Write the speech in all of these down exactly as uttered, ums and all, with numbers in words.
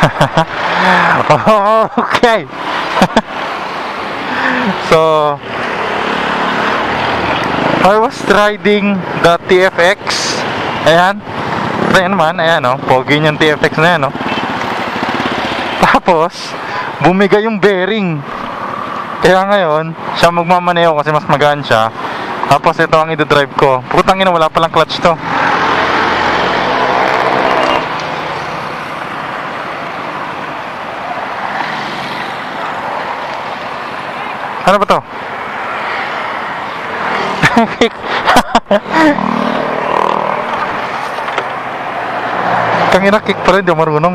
Okay. So I was riding the T F X. Ayan. Ayan naman, ayan o, pogi yung T F X na yan o. Tapos bumigay yung bearing. Kaya ngayon siya magmamaneo kasi mas magaan siya. Tapos ito ang i-drive ko. Putang ina, wala palang clutch to. Ano ba to? Tangina, kick pa rin, di marunong.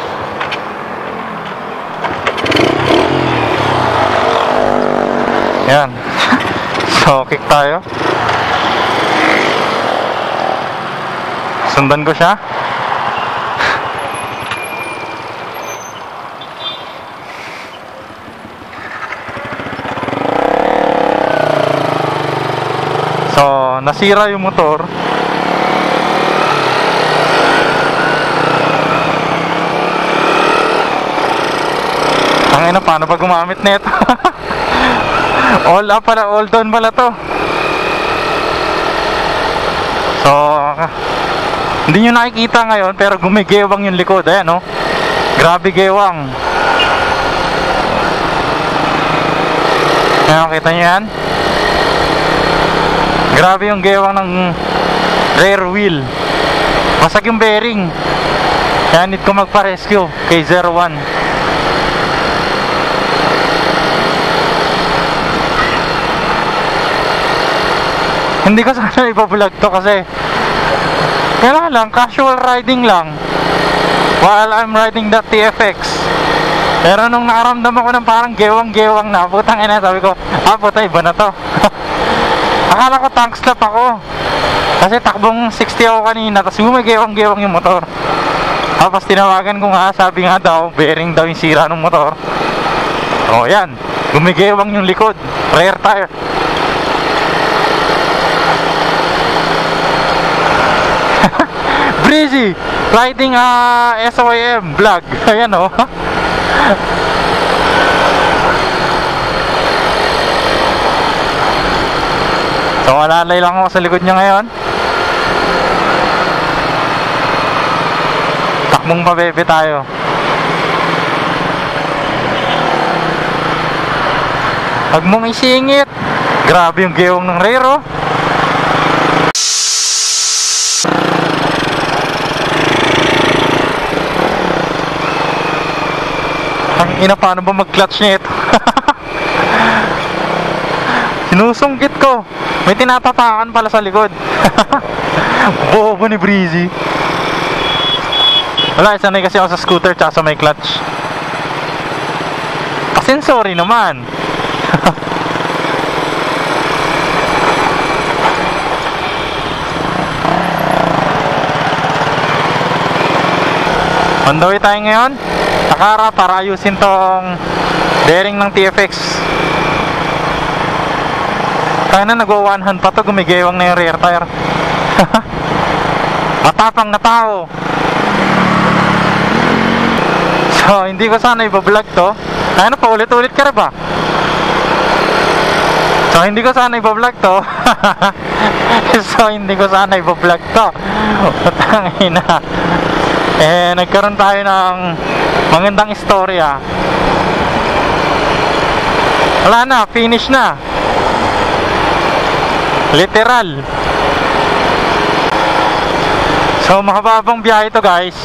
Yan. So, kick tayo. Sundan ko siya. So, nasira yung motor. Ang ina, paano pa gumamit nito? All up pala, all down pala to. So, hindi nyo nakikita ngayon, pero gumigewang yung likod. Ayan, no? Grabe gewang. Ayan, kita nyo yan? Grabe yung gewang ng rear wheel. Basag yung bearing. Kaya need ko magpa-rescue kay zero one. Hindi ko sana ipa-vlog to kasi kailangan lang, casual riding lang while I'm riding that T F X. Pero nung nakaramdam ako ng parang gewang-gewang na, putang ina, sabi ko, ah puta, iba na to. Akala ko tank stop ako kasi takbong sixty ako kanina, tapos gumagewang-gewang yung motor. Tapos tinawagan ko nga, sabi nga daw, bearing daw yung sira ng motor. O yan, gumigewang yung likod, rear tire. Breezy riding uh, S O I M vlog. Ayan o. So malalay lang ako sa likod niya ngayon. Takbong pabebe tayo. Huwag mong isingit. Grabe yung gewang ng rear oh. Ang ina, paano ba mag-clutch niya ito? Sinusungkit ko. May tinatapakan pala sa likod. Bobo ni Breezy. Wala, sanay kasi ako sa scooter tsaka sa may clutch. Kasi sorry naman. On the way tayo ngayon Takara para ayusin tong bearing ng T F X. Kaya na nagwa one hand pa to, gumigewang na yung rear tire. Matapang na tao. So hindi ko sana iba-vlog to. Kaya na pa ulit-ulit ka rin ba? So hindi ko sana iba-vlog to. So hindi ko sana iba-vlog to. Tangina. Eh nagkaroon tayo ng magandang istorya. Wala na, finish na. Literal. So mahababang biyahe to guys.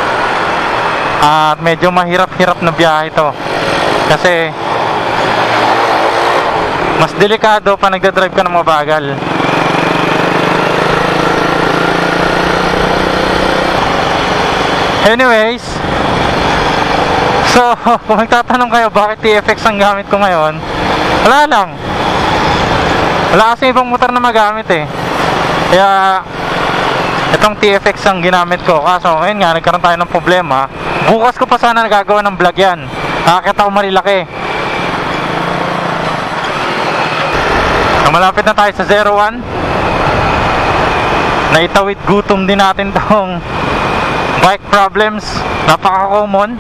At medyo mahirap-hirap na biyahe to. Kasi mas delikado pa nagdadrive ka ng mabagal. Anyways, so kung magtatanong kayo bakit T F X ang gamit ko ngayon, wala lang, wala kasi ibang motor na magamit eh. Kaya itong T F X ang ginamit ko. Kaso ngayon nga nagkaroon tayo ng problema. Bukas ko pa sana nagagawa ng vlog yan. Nakakita ko Marilaki. So malapit na tayo sa zero one. Naitawid gutom din natin tong bike problems, napaka-common.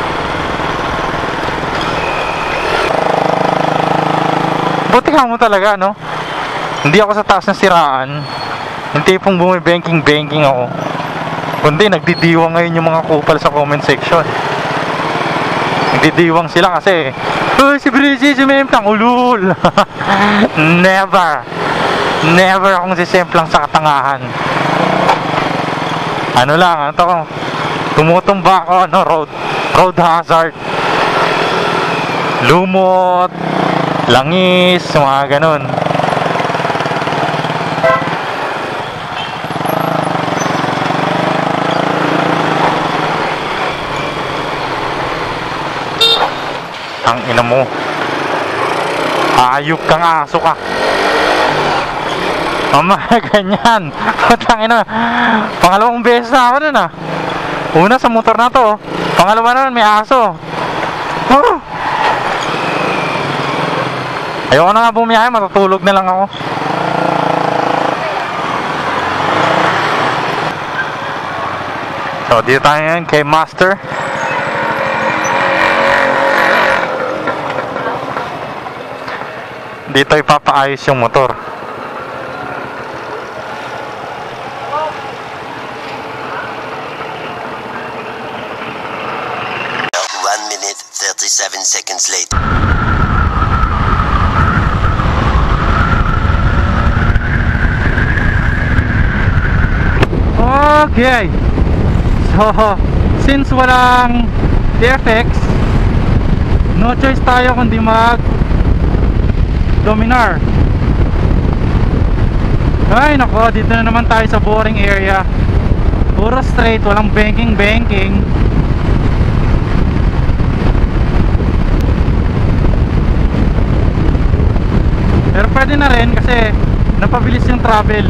Buti ka mo talaga, no? Hindi ako sa taas ng siraan. Yung tipong bumi-banking-banking ako. Kundi nagdidiwang ngayon yung mga kupal sa comment section. Nagdidiwang sila kasi, "Uy, si Breezy, sumemplang ulul." Never Never akong sisemplang sa katangahan. Ano lang, ano to, tumutumba ako, ano, road road hazard, lumot, langis, mga ganun. Ang ina mo, ayup kang aso ka. Mama, ganyan. Ang ina, pangalawang beses na ako nun ah. Una sa motor na to, pangalawa na may aso. Oh! Ayoko na nga bumiyahe, matutulog na lang ako. So dito tayo ngayon kay Master. Dito ipapaayos yung motor. one minute thirty-seven seconds later. Okay. So, since walang T F X, no choice tayo kundi mag Dominar. Ay nako, dito na naman tayo sa boring area. Puro straight, walang banking banking. Pero pwede na rin kasi napabilis yung travel.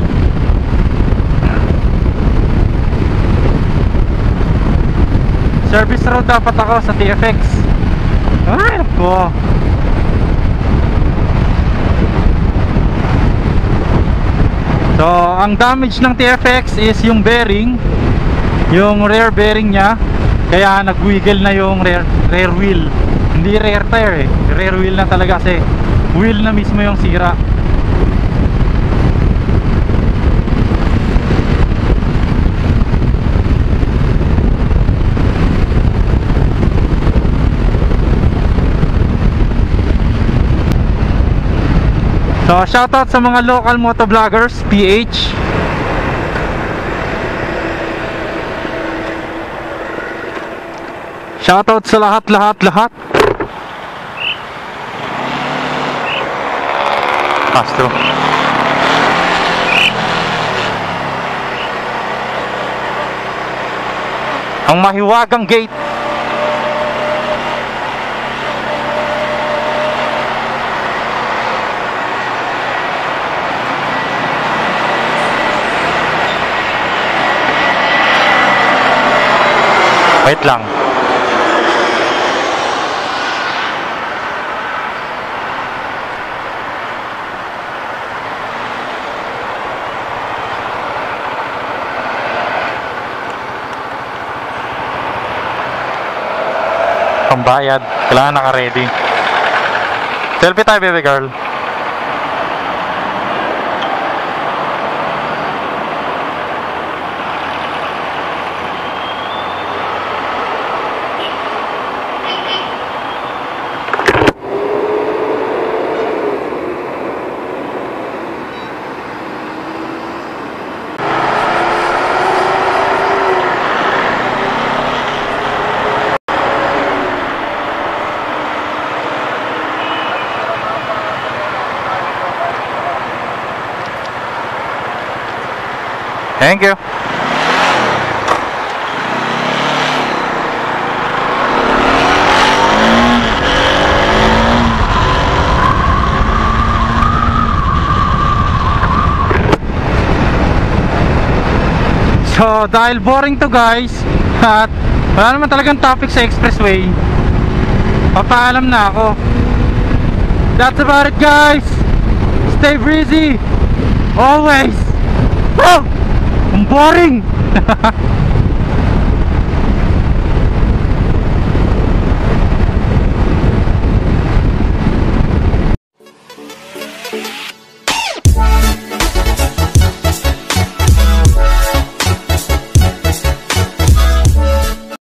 Service road dapat ako sa T F X. Ay nako. So, ang damage ng T F X is yung bearing, yung rear bearing niya. Kaya nag-wiggle na yung rear, rear wheel. Hindi rear tire eh, rear wheel na talaga kasi wheel na mismo yung sira. So, shoutout sa mga local motovloggers, P H. Shoutout sa lahat, lahat, lahat. Astro. Ang mahiwagang gate. Wait lang. Pambayad. Kailangan naka-ready. Selfie tayo, baby girl. Thank you. So, dahil boring to guys, at wala naman talagang traffic sa expressway, papaalam na ako. That's about it guys. Stay breezy always. Oh! Ang boring!